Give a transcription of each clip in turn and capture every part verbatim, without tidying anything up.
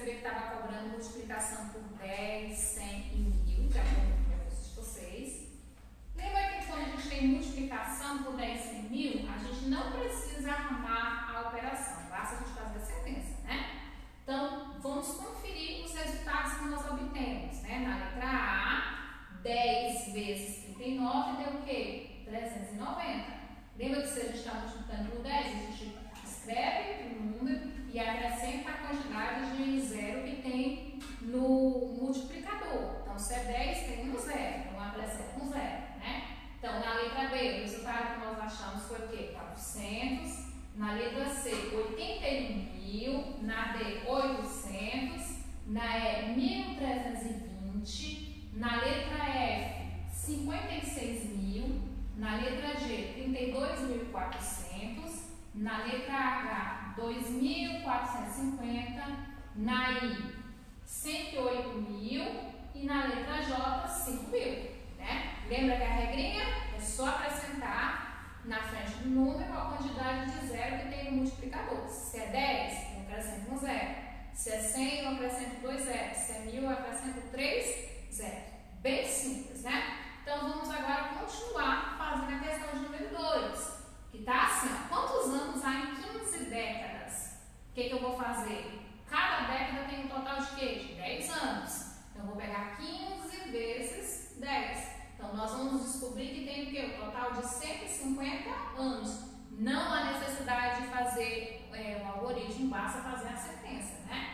perceber que estava cobrando multiplicação por dez, cem e mil, de acordo com o recurso de vocês. Lembra que quando a gente tem multiplicação por dez, cem mil, a gente não precisa arrumar a operação, basta a gente fazer a sentença, né? Então, vamos conferir os resultados que nós obtemos, né? Na letra A, dez vezes trinta e nove deu o quê? trezentos e noventa. Lembra que se a gente está multiplicando por dez, a gente escreve o número e acrescenta a quantidade de zero que tem no multiplicador. Então, se é dez, tem um zero, então acrescenta um zero, né? Então, na letra B, o resultado que nós achamos foi o quê? quatrocentos. Na letra C, oitenta e um mil. Na D, oitocentos. Na E, mil trezentos e vinte. Na letra F, cinquenta e seis mil. Na letra G, trinta e dois mil e quatrocentos. Na letra H, dois mil quatrocentos e cinquenta. Na I, cento e oito mil. E na letra J, cinco mil. Né? Lembra que a regrinha é só acrescentar na frente do número a quantidade de zero que tem no multiplicador. Se é dez, eu acrescento um zero. Se é cem, eu acrescento dois zeros. Se é mil, eu acrescento três zeros. Bem simples, né? Então, vamos agora continuar fazendo a questão de número dois. Que está assim, ó, quantos anos há em quinze décadas? O que, que eu vou fazer? Cada década tem um total de quê? De dez anos. Então, eu vou pegar quinze vezes dez. Então, nós vamos descobrir que tem o quê? O total de cento e cinquenta anos. Não há necessidade de fazer é, o algoritmo, basta fazer a sentença, né?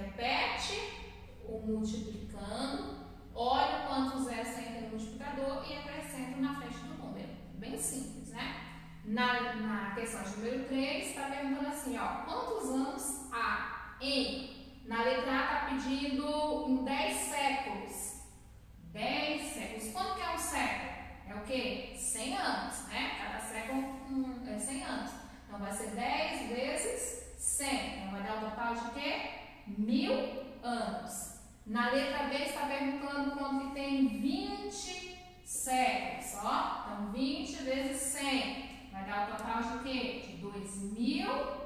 Repete o multiplicando, olha quantos zeros tem no multiplicador e acrescenta na frente do número. Bem simples, né? Na, na questão de número três, está perguntando assim, ó, quantos anos há em? Na letra A está pedindo em dez séculos. dez séculos. Quanto que é um século? É o quê? cem anos, né? Cada século hum, é cem anos. Então, vai ser dez vezes cem. Então, vai dar um total de quê? mil anos. Na letra B, está perguntando quanto que tem vinte séculos, ó. Então, vinte vezes cem. Vai dar o total de quê? De dois mil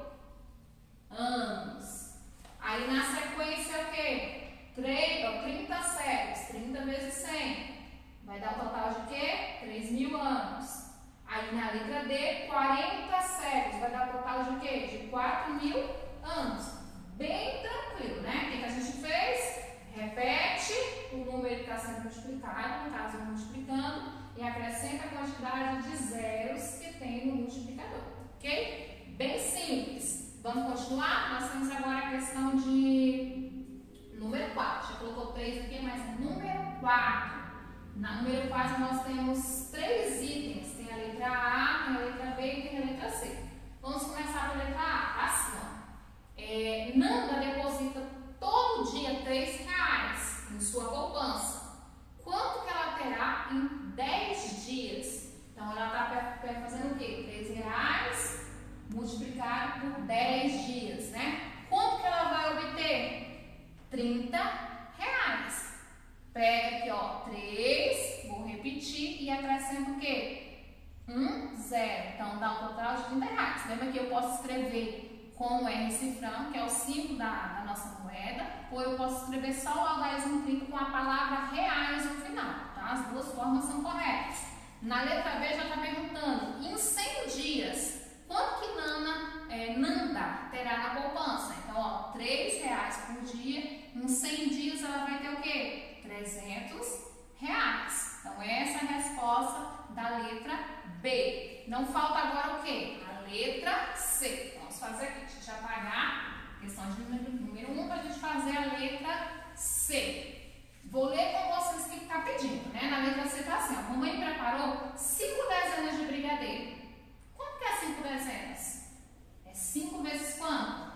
anos. Aí, na sequência, o quê? trinta séculos, trinta vezes cem, vai dar um total de quê? três mil anos. Aí na letra D, quarenta séculos, vai dar um total de quê? De quatro mil anos. Bem tranquilo, né? O que, que a gente fez? Repete o número que está sendo multiplicado, no caso multiplicando, e acrescenta a quantidade de zeros que tem no multiplicador, ok? Bem simples. Vamos continuar? Nós temos agora a questão de número quatro, já colocou três aqui, mas número quatro. Na número quatro nós temos três itens. Tem a letra A, tem a letra B e tem a letra C. Vamos começar pela letra A. Assim, ó. É, Nanda deposita todo dia três reais em sua poupança. Quanto que ela terá em dez dias? Então, ela está fazendo o quê? três reais multiplicado por dez dias, né? Quanto que ela vai obter? trinta reais. Pega aqui, ó, três, vou repetir e acrescento o quê? um zero. Então, dá um total de trinta reais. Lembra que eu posso escrever com o R cifrão, que é o símbolo da, da nossa moeda, ou eu posso escrever só o algarismo trinta com a palavra reais no final, tá? As duas formas são corretas. Na letra B já está perguntando, em cem dias, quanto que Nana, é, Nanda terá na poupança? Então, ó, três reais por dia, em cem dias ela vai ter o quê? trezentos reais. Então, essa é a resposta da letra B. Não falta agora o quê? A letra C. Vamos fazer aqui, deixa eu apagar a questão de número, número um para a gente fazer a letra C. Vou ler com vocês o que está pedindo, né? Na letra C está assim, ó, mamãe preparou cinco dezenas de brigadeiro. Quanto que é cinco dezenas? É cinco vezes quanto?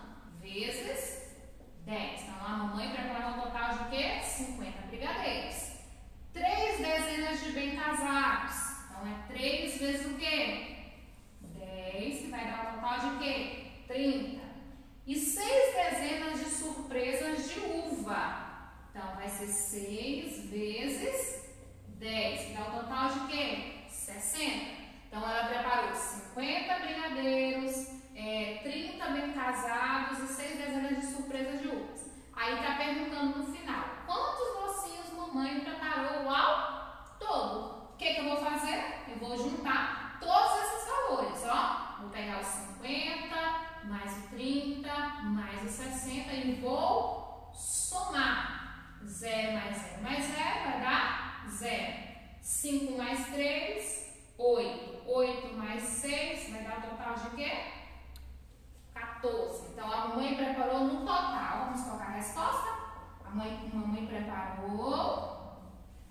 Vezes dez. Então, a mamãe preparou um total de quê? cinquenta brigadeiros. três dezenas de bem casados. Então, é três vezes o quê? dez, que vai dar um total de quê? trinta. E seis dezenas de surpresas de uva. Então, vai ser seis vezes dez, que dá um total de quê? sessenta. Então, ela preparou cinquenta brigadeiros, é, trinta bem casados e seis dezenas de surpresas de uvas. Aí está zero. cinco mais três, oito. oito mais seis vai dar um total de quê? quatorze. Então, a mamãe preparou no total. Vamos colocar a resposta? A mãe, a mamãe preparou.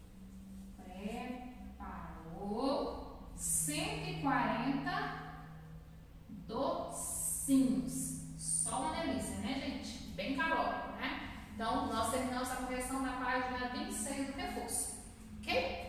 Preparou cento e quarenta docinhos. Só uma delícia, né, gente? Bem calórico, né? Então, nós terminamos a correção na página vinte e seis do reforço. Ok?